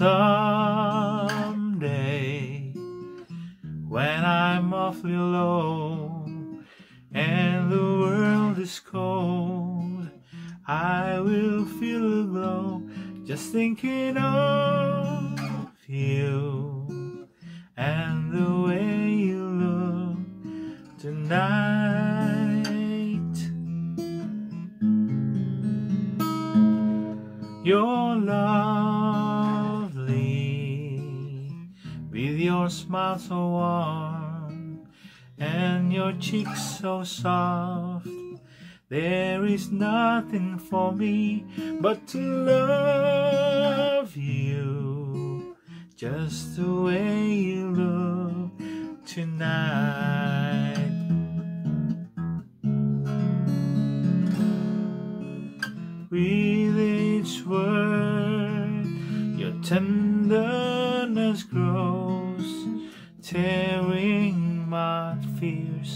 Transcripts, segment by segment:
someday, when I'm awfully low and the world is cold, I will feel a glow just thinking of you and the way you look tonight. You're lovely, with your smile so warm and your cheeks so soft. There is nothing for me but to love you just the way you look tonight. With each word, your tenderness grows, tearing my fears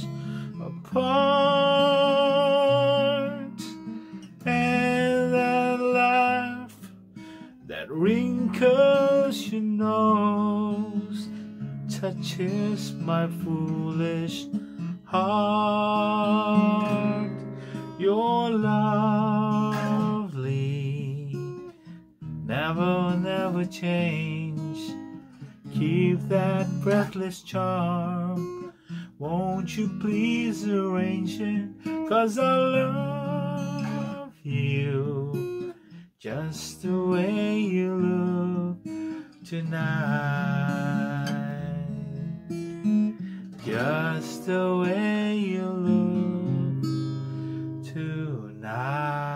apart. And that laugh that wrinkles your nose touches my foolish heart. You're lovely, never change. Keep that breathless charm. Won't you please arrange it? 'Cause I love you just the way you look tonight. Just the way you look tonight.